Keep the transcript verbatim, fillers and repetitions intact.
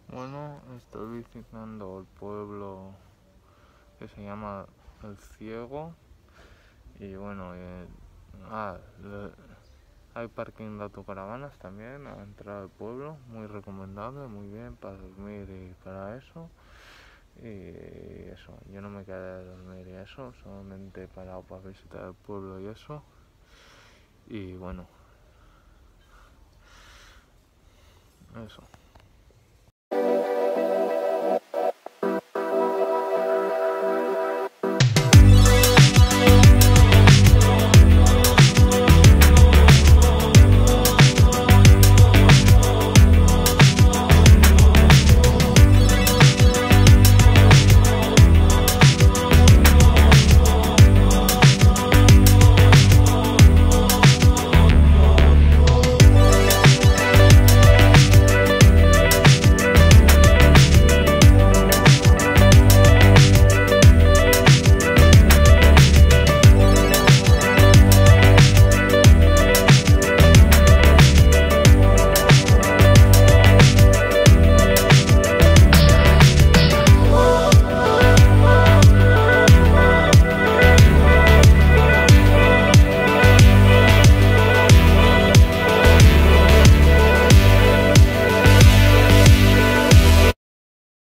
Bueno, estoy visitando el pueblo que se llama Elciego y bueno, eh, ah, le- hay parking de autocaravanas también a la entrada del pueblo, muy recomendable, muy bien para dormir y para eso. Y eso, yo no me quedé a dormir y eso, solamente he parado para visitar el pueblo y eso. Y bueno, eso.